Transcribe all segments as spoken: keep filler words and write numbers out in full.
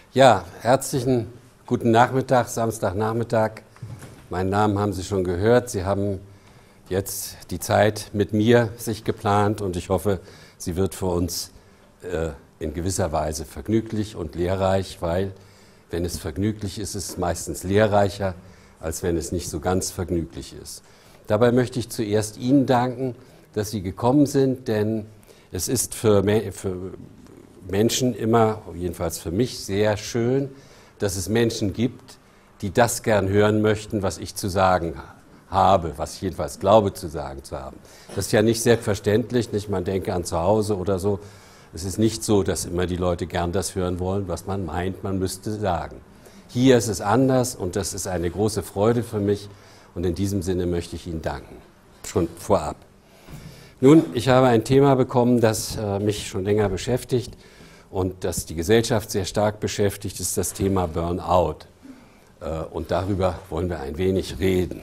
Ja, herzlichen guten Nachmittag, Samstagnachmittag. Meinen Namen haben Sie schon gehört. Sie haben jetzt die Zeit mit mir sich geplant und ich hoffe, sie wird für uns äh, in gewisser Weise vergnüglich und lehrreich, weil wenn es vergnüglich ist, ist es meistens lehrreicher, als wenn es nicht so ganz vergnüglich ist. Dabei möchte ich zuerst Ihnen danken, dass Sie gekommen sind, denn es ist für, für Menschen immer, jedenfalls für mich, sehr schön, dass es Menschen gibt, die das gern hören möchten, was ich zu sagen habe, was ich jedenfalls glaube zu sagen zu haben. Das ist ja nicht selbstverständlich, nicht? Man denke an zu Hause oder so. Es ist nicht so, dass immer die Leute gern das hören wollen, was man meint, man müsste sagen. Hier ist es anders und das ist eine große Freude für mich und in diesem Sinne möchte ich Ihnen danken, schon vorab. Nun, ich habe ein Thema bekommen, das äh, mich schon länger beschäftigt und das die Gesellschaft sehr stark beschäftigt, ist das Thema Burnout. Äh, und darüber wollen wir ein wenig reden.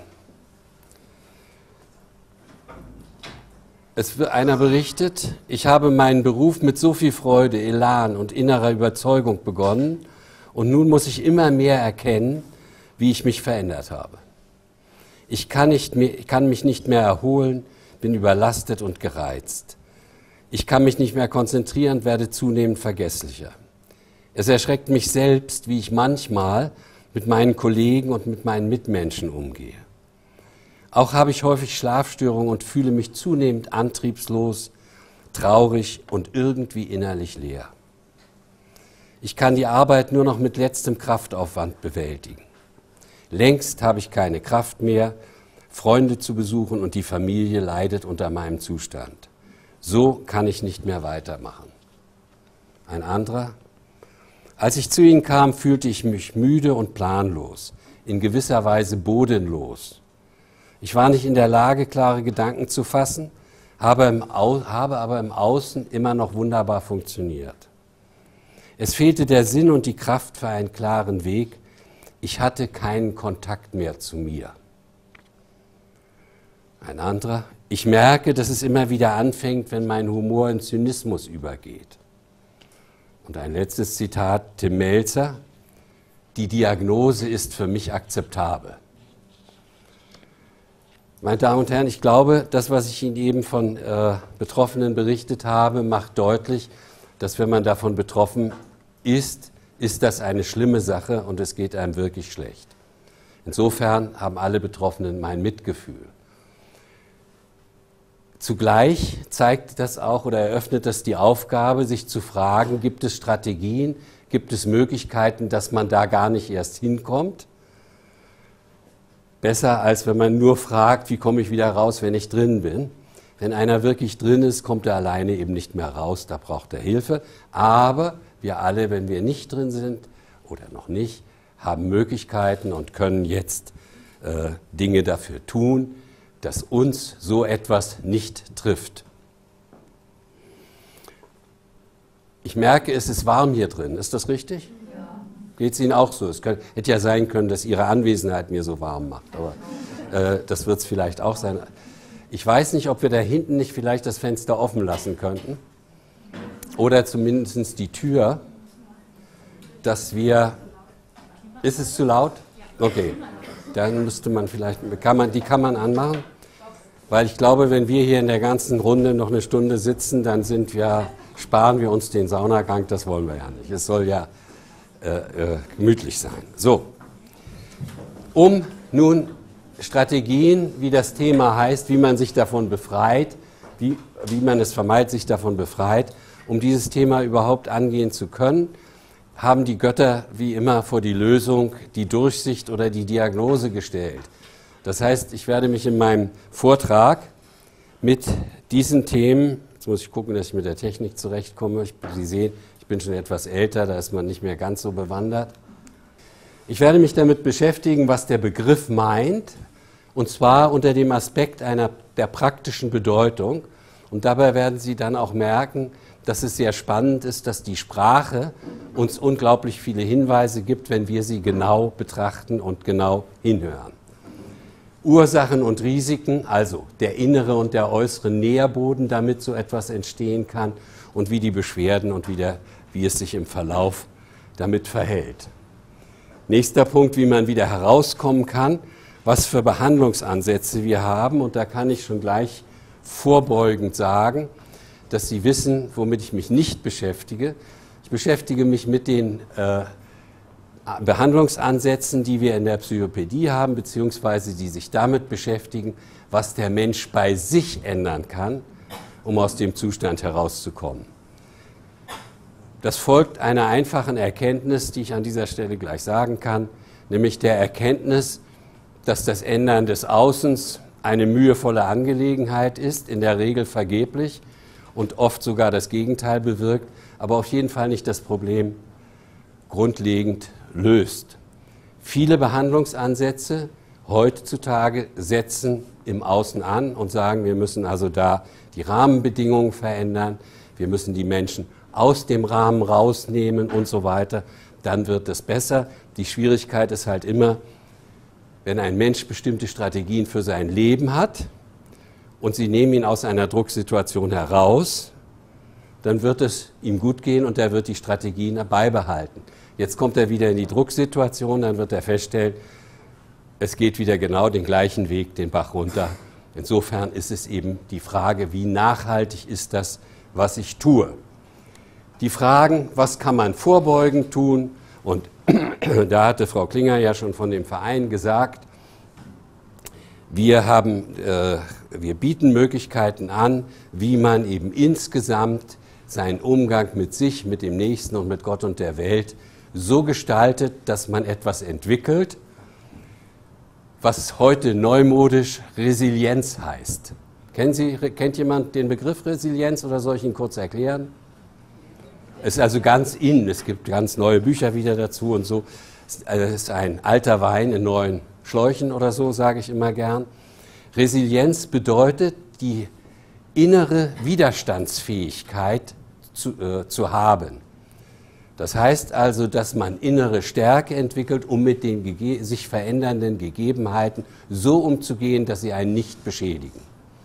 Es wird einer berichtet, ich habe meinen Beruf mit so viel Freude, Elan und innerer Überzeugung begonnen und nun muss ich immer mehr erkennen, wie ich mich verändert habe. Ich kann, nicht mehr, ich kann mich nicht mehr erholen, bin überlastet und gereizt. Ich kann mich nicht mehr konzentrieren, werde zunehmend vergesslicher. Es erschreckt mich selbst, wie ich manchmal mit meinen Kollegen und mit meinen Mitmenschen umgehe. Auch habe ich häufig Schlafstörungen und fühle mich zunehmend antriebslos, traurig und irgendwie innerlich leer. Ich kann die Arbeit nur noch mit letztem Kraftaufwand bewältigen. Längst habe ich keine Kraft mehr, Freunde zu besuchen und die Familie leidet unter meinem Zustand. So kann ich nicht mehr weitermachen. Ein anderer: Als ich zu Ihnen kam, fühlte ich mich müde und planlos, in gewisser Weise bodenlos. Ich war nicht in der Lage, klare Gedanken zu fassen, habe, im Au- habe aber im Außen immer noch wunderbar funktioniert. Es fehlte der Sinn und die Kraft für einen klaren Weg. Ich hatte keinen Kontakt mehr zu mir. Ein anderer: Ich merke, dass es immer wieder anfängt, wenn mein Humor in Zynismus übergeht. Und ein letztes Zitat, Tim Melzer: Die Diagnose ist für mich akzeptabel. Meine Damen und Herren, ich glaube, das, was ich Ihnen eben von äh, Betroffenen berichtet habe, macht deutlich, dass wenn man davon betroffen ist, ist das eine schlimme Sache und es geht einem wirklich schlecht. Insofern haben alle Betroffenen mein Mitgefühl. Zugleich zeigt das auch oder eröffnet das die Aufgabe, sich zu fragen, gibt es Strategien, gibt es Möglichkeiten, dass man da gar nicht erst hinkommt? Besser, als wenn man nur fragt, wie komme ich wieder raus, wenn ich drin bin. Wenn einer wirklich drin ist, kommt er alleine eben nicht mehr raus, da braucht er Hilfe. Aber wir alle, wenn wir nicht drin sind oder noch nicht, haben Möglichkeiten und können jetzt äh, Dinge dafür tun, dass uns so etwas nicht trifft. Ich merke, es ist warm hier drin. Ist das richtig? Ja. Geht es Ihnen auch so? Es könnte, hätte ja sein können, dass Ihre Anwesenheit mir so warm macht. Aber äh, das wird es vielleicht auch sein. Ich weiß nicht, ob wir da hinten nicht vielleicht das Fenster offen lassen könnten. Oder zumindest die Tür, dass wir... Ist es zu laut? Okay. Dann müsste man vielleicht... Kann man, die kann man anmachen. Weil ich glaube, wenn wir hier in der ganzen Runde noch eine Stunde sitzen, dann sind wir, sparen wir uns den Saunagang. Das wollen wir ja nicht. Es soll ja äh, äh, gemütlich sein. So. Um nun Strategien, wie das Thema heißt, wie man sich davon befreit, wie, wie man es vermeidet, sich davon befreit, um dieses Thema überhaupt angehen zu können, haben die Götter wie immer vor die Lösung, die Durchsicht oder die Diagnose gestellt. Das heißt, ich werde mich in meinem Vortrag mit diesen Themen, jetzt muss ich gucken, dass ich mit der Technik zurechtkomme, ich, Sie sehen, ich bin schon etwas älter, da ist man nicht mehr ganz so bewandert. Ich werde mich damit beschäftigen, was der Begriff meint, und zwar unter dem Aspekt einer, der praktischen Bedeutung. Und dabei werden Sie dann auch merken, dass es sehr spannend ist, dass die Sprache uns unglaublich viele Hinweise gibt, wenn wir sie genau betrachten und genau hinhören. Ursachen und Risiken, also der innere und der äußere Nährboden, damit so etwas entstehen kann, und wie die Beschwerden und wie, der, wie es sich im Verlauf damit verhält. Nächster Punkt, wie man wieder herauskommen kann, was für Behandlungsansätze wir haben. Und da kann ich schon gleich vorbeugend sagen, dass Sie wissen, womit ich mich nicht beschäftige. Ich beschäftige mich mit den äh, Behandlungsansätzen, die wir in der Psychopädie haben, beziehungsweise die sich damit beschäftigen, was der Mensch bei sich ändern kann, um aus dem Zustand herauszukommen. Das folgt einer einfachen Erkenntnis, die ich an dieser Stelle gleich sagen kann, nämlich der Erkenntnis, dass das Ändern des Außens eine mühevolle Angelegenheit ist, in der Regel vergeblich und oft sogar das Gegenteil bewirkt, aber auf jeden Fall nicht das Problem grundlegend löst. Viele Behandlungsansätze heutzutage setzen im Außen an und sagen, wir müssen also da die Rahmenbedingungen verändern, wir müssen die Menschen aus dem Rahmen rausnehmen und so weiter, dann wird es besser. Die Schwierigkeit ist halt immer, wenn ein Mensch bestimmte Strategien für sein Leben hat und Sie nehmen ihn aus einer Drucksituation heraus, dann wird es ihm gut gehen und er wird die Strategien beibehalten. Jetzt kommt er wieder in die Drucksituation, dann wird er feststellen, es geht wieder genau den gleichen Weg, den Bach runter. Insofern ist es eben die Frage, wie nachhaltig ist das, was ich tue. Die Fragen, was kann man vorbeugend tun? Und da hatte Frau Klinger ja schon von dem Verein gesagt, wir, haben, äh, wir bieten Möglichkeiten an, wie man eben insgesamt seinen Umgang mit sich, mit dem Nächsten und mit Gott und der Welt so gestaltet, dass man etwas entwickelt, was heute neumodisch Resilienz heißt. Kennen Sie, kennt jemand den Begriff Resilienz oder soll ich ihn kurz erklären? Es ist also ganz in, es gibt ganz neue Bücher wieder dazu und so. Es ist ein alter Wein in neuen Schläuchen oder so, sage ich immer gern. Resilienz bedeutet, die innere Widerstandsfähigkeit zu, äh, zu haben. Das heißt also, dass man innere Stärke entwickelt, um mit den gege- sich verändernden Gegebenheiten so umzugehen, dass sie einen nicht beschädigen.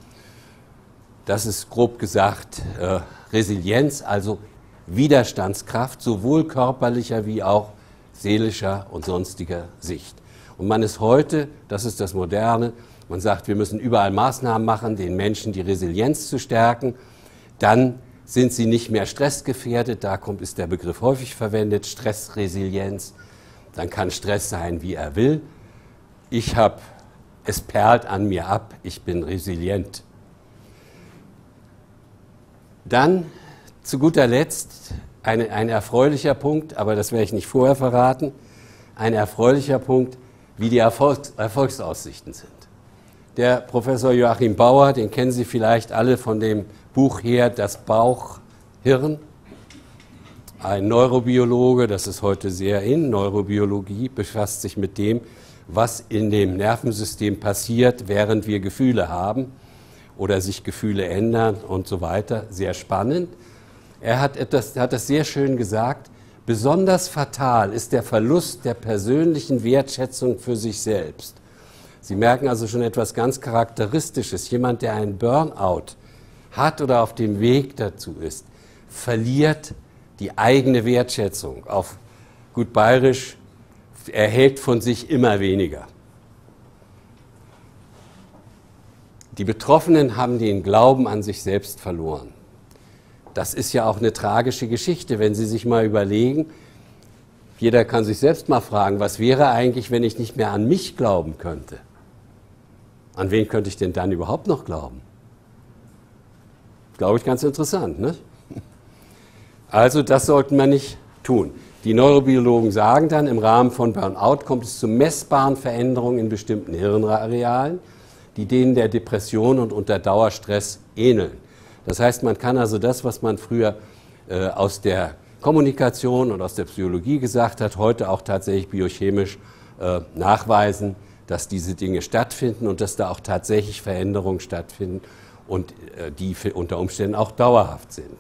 Das ist grob gesagt äh, Resilienz, also Widerstandskraft, sowohl körperlicher wie auch seelischer und sonstiger Sicht. Und man ist heute, das ist das Moderne, man sagt, wir müssen überall Maßnahmen machen, den Menschen die Resilienz zu stärken, dann sind sie nicht mehr stressgefährdet, da kommt, ist der Begriff häufig verwendet, Stressresilienz, dann kann Stress sein, wie er will. Ich habe, es perlt an mir ab, ich bin resilient. Dann zu guter Letzt ein, ein erfreulicher Punkt, aber das werde ich nicht vorher verraten, ein erfreulicher Punkt, wie die Erfolgs Erfolgsaussichten sind. Der Professor Joachim Bauer, den kennen Sie vielleicht alle von dem Buch her, Das Bauchhirn, ein Neurobiologe, das ist heute sehr in, Neurobiologie befasst sich mit dem, was in dem Nervensystem passiert, während wir Gefühle haben oder sich Gefühle ändern und so weiter, sehr spannend. Er hat, etwas, hat das sehr schön gesagt, besonders fatal ist der Verlust der persönlichen Wertschätzung für sich selbst. Sie merken also schon etwas ganz Charakteristisches. Jemand, der einen Burnout hat oder auf dem Weg dazu ist, verliert die eigene Wertschätzung. Auf gut bayerisch, erhält von sich immer weniger. Die Betroffenen haben den Glauben an sich selbst verloren. Das ist ja auch eine tragische Geschichte, wenn Sie sich mal überlegen, jeder kann sich selbst mal fragen, was wäre eigentlich, wenn ich nicht mehr an mich glauben könnte? An wen könnte ich denn dann überhaupt noch glauben? Glaube ich ganz interessant, ne? Also das sollten wir nicht tun. Die Neurobiologen sagen dann, im Rahmen von Burnout kommt es zu messbaren Veränderungen in bestimmten Hirnarealen, die denen der Depression und unter Dauerstress ähneln. Das heißt, man kann also das, was man früher äh, aus der Kommunikation und aus der Psychologie gesagt hat, heute auch tatsächlich biochemisch äh, nachweisen, dass diese Dinge stattfinden und dass da auch tatsächlich Veränderungen stattfinden und äh, die unter Umständen auch dauerhaft sind.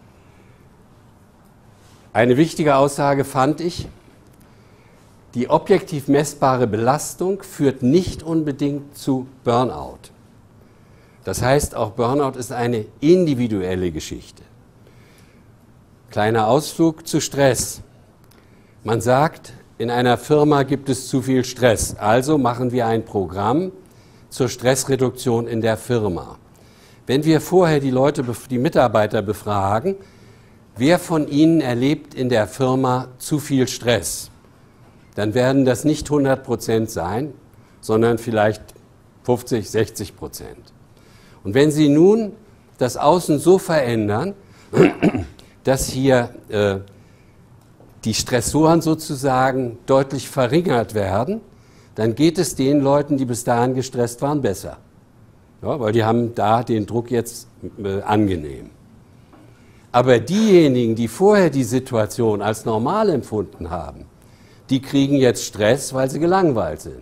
Eine wichtige Aussage fand ich, die objektiv messbare Belastung führt nicht unbedingt zu Burnout. Das heißt, auch Burnout ist eine individuelle Geschichte. Kleiner Ausflug zu Stress. Man sagt, in einer Firma gibt es zu viel Stress, also machen wir ein Programm zur Stressreduktion in der Firma. Wenn wir vorher die Leute, die Mitarbeiter befragen, wer von ihnen erlebt in der Firma zu viel Stress, dann werden das nicht hundert Prozent sein, sondern vielleicht fünfzig, sechzig Prozent. Und wenn Sie nun das Außen so verändern, dass hier äh, die Stressoren sozusagen deutlich verringert werden, dann geht es den Leuten, die bis dahin gestresst waren, besser. Ja, weil die haben da den Druck jetzt äh, angenehm. Aber diejenigen, die vorher die Situation als normal empfunden haben, die kriegen jetzt Stress, weil sie gelangweilt sind.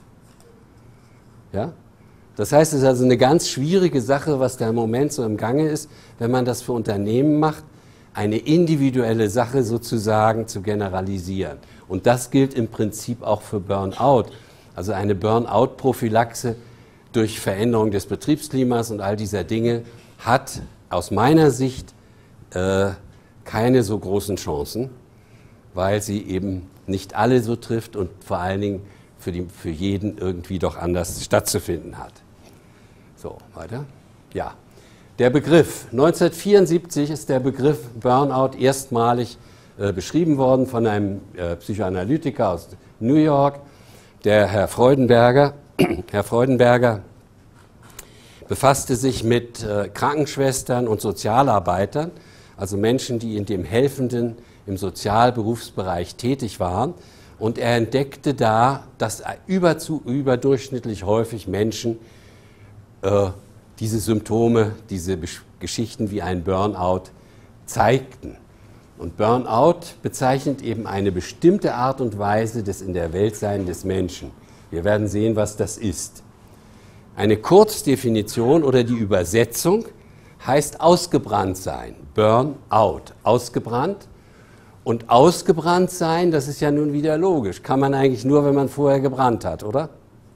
Ja? Das heißt, es ist also eine ganz schwierige Sache, was da im Moment so im Gange ist, wenn man das für Unternehmen macht, eine individuelle Sache sozusagen zu generalisieren. Und das gilt im Prinzip auch für Burnout. Also eine Burnout-Prophylaxe durch Veränderung des Betriebsklimas und all dieser Dinge hat aus meiner Sicht äh, keine so großen Chancen, weil sie eben nicht alle so trifft und vor allen Dingen für, die, für jeden irgendwie doch anders stattzufinden hat. So, weiter. Ja, der Begriff. neunzehnhundertvierundsiebzig ist der Begriff Burnout erstmalig äh, beschrieben worden von einem äh, Psychoanalytiker aus New York, der Herr Freudenberger. Herr Freudenberger befasste sich mit äh, Krankenschwestern und Sozialarbeitern, also Menschen, die in dem helfenden, im Sozialberufsbereich tätig waren. Und er entdeckte da, dass überzu, überdurchschnittlich häufig Menschen äh, diese Symptome, diese Besch Geschichten wie ein Burnout zeigten. Und Burnout bezeichnet eben eine bestimmte Art und Weise des in der Welt Sein des Menschen. Wir werden sehen, was das ist. Eine Kurzdefinition oder die Übersetzung heißt ausgebrannt sein. Burnout, ausgebrannt. Und ausgebrannt sein, das ist ja nun wieder logisch. Kann man eigentlich nur, wenn man vorher gebrannt hat, oder?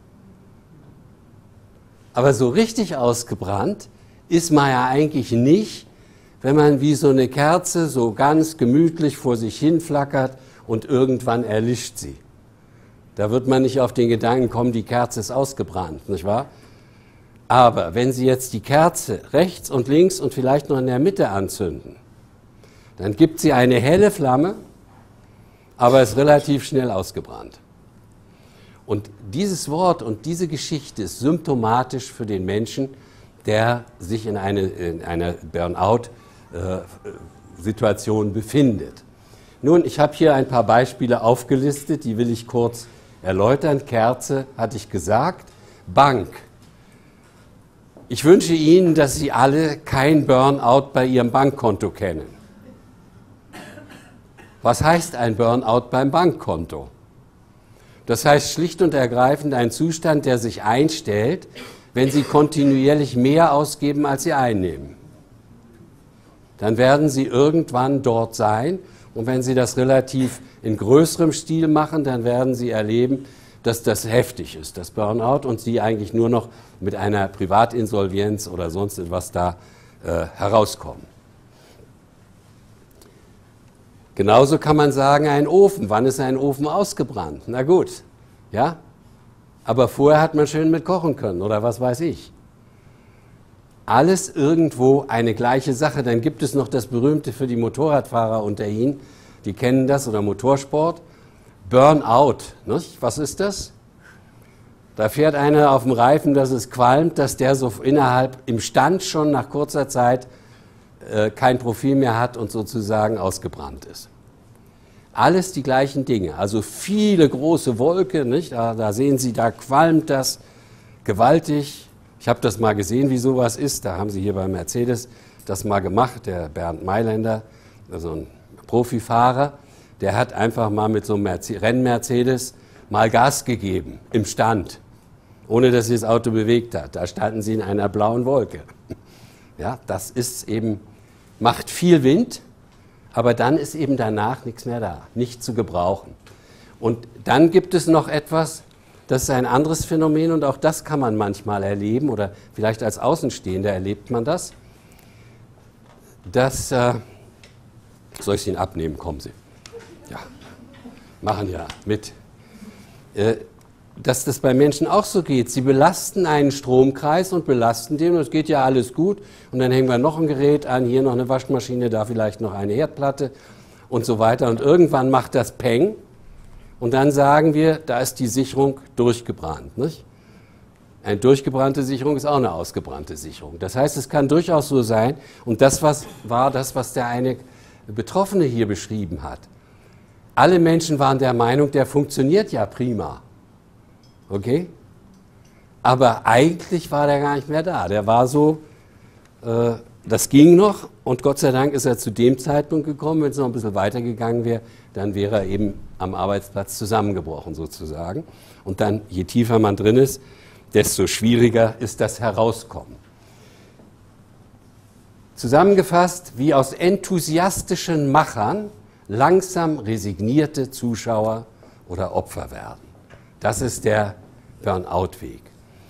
Aber so richtig ausgebrannt ist man ja eigentlich nicht, wenn man wie so eine Kerze so ganz gemütlich vor sich hin flackert und irgendwann erlischt sie. Da wird man nicht auf den Gedanken kommen, die Kerze ist ausgebrannt, nicht wahr? Aber wenn Sie jetzt die Kerze rechts und links und vielleicht noch in der Mitte anzünden, dann gibt sie eine helle Flamme, aber ist relativ schnell ausgebrannt. Und dieses Wort und diese Geschichte ist symptomatisch für den Menschen, der sich in, eine, in einer Burnout-Situation befindet. Nun, ich habe hier ein paar Beispiele aufgelistet, die will ich kurz erläutern. Kerze hatte ich gesagt, Bank. Ich wünsche Ihnen, dass Sie alle kein Burnout bei Ihrem Bankkonto kennen. Was heißt ein Burnout beim Bankkonto? Das heißt schlicht und ergreifend ein Zustand, der sich einstellt, wenn Sie kontinuierlich mehr ausgeben, als Sie einnehmen. Dann werden Sie irgendwann dort sein und wenn Sie das relativ in größerem Stil machen, dann werden Sie erleben, dass das heftig ist, das Burnout, und Sie eigentlich nur noch mit einer Privatinsolvenz oder sonst etwas da äh, herauskommen. Genauso kann man sagen, ein Ofen. Wann ist ein Ofen ausgebrannt? Na gut, ja, aber vorher hat man schön mit kochen können oder was weiß ich. Alles irgendwo eine gleiche Sache. Dann gibt es noch das Berühmte für die Motorradfahrer unter Ihnen, die kennen das, oder Motorsport, Burnout. Nicht? Was ist das? Da fährt einer auf dem Reifen, dass es qualmt, dass der so innerhalb im Stand schon nach kurzer Zeit kein Profil mehr hat und sozusagen ausgebrannt ist. Alles die gleichen Dinge, also viele große Wolken, nicht? Da, da sehen Sie, da qualmt das gewaltig. Ich habe das mal gesehen, wie sowas ist, da haben Sie hier bei Mercedes das mal gemacht, der Bernd Mailänder, also ein Profifahrer, der hat einfach mal mit so einem Renn-Mercedes mal Gas gegeben, im Stand, ohne dass sich das Auto bewegt hat. Da standen Sie in einer blauen Wolke. Ja, das ist eben, macht viel Wind, aber dann ist eben danach nichts mehr da, nicht zu gebrauchen. Und dann gibt es noch etwas, das ist ein anderes Phänomen und auch das kann man manchmal erleben oder vielleicht als Außenstehender erlebt man das. Das, äh, soll ich es Ihnen abnehmen? Kommen Sie. Ja. machen ja mit, äh, dass das bei Menschen auch so geht. Sie belasten einen Stromkreis und belasten den und es geht ja alles gut und dann hängen wir noch ein Gerät an, hier noch eine Waschmaschine, da vielleicht noch eine Herdplatte und so weiter und irgendwann macht das Peng und dann sagen wir, da ist die Sicherung durchgebrannt, nicht? Eine durchgebrannte Sicherung ist auch eine ausgebrannte Sicherung. Das heißt, es kann durchaus so sein, und das was, war das, was der eine Betroffene hier beschrieben hat. Alle Menschen waren der Meinung, der funktioniert ja prima. Okay? Aber eigentlich war der gar nicht mehr da. Der war so, äh, das ging noch, und Gott sei Dank ist er zu dem Zeitpunkt gekommen. Wenn es noch ein bisschen weitergegangen wäre, dann wäre er eben am Arbeitsplatz zusammengebrochen sozusagen. Und dann, je tiefer man drin ist, desto schwieriger ist das Herauskommen. Zusammengefasst, wie aus enthusiastischen Machern langsam resignierte Zuschauer oder Opfer werden. Das ist der Burnout-Weg.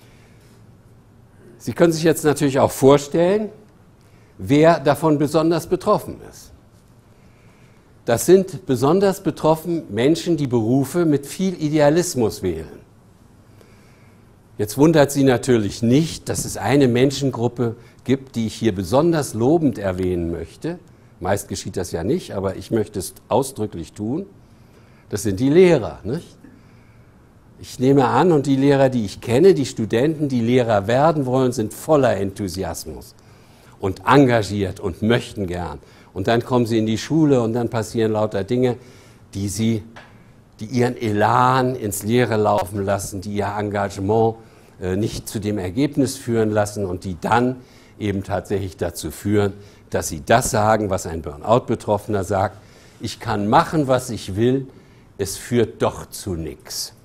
Sie können sich jetzt natürlich auch vorstellen, wer davon besonders betroffen ist. Das sind besonders betroffen Menschen, die Berufe mit viel Idealismus wählen. Jetzt wundert Sie natürlich nicht, dass es eine Menschengruppe gibt, die ich hier besonders lobend erwähnen möchte. Meist geschieht das ja nicht, aber ich möchte es ausdrücklich tun. Das sind die Lehrer, nicht? Ich nehme an, und die Lehrer, die ich kenne, die Studenten, die Lehrer werden wollen, sind voller Enthusiasmus und engagiert und möchten gern. Und dann kommen sie in die Schule und dann passieren lauter Dinge, die sie, die ihren Elan ins Leere laufen lassen, die ihr Engagement äh, nicht zu dem Ergebnis führen lassen und die dann eben tatsächlich dazu führen, dass sie das sagen, was ein Burnout-Betroffener sagt: Ich kann machen, was ich will, es führt doch zu nichts.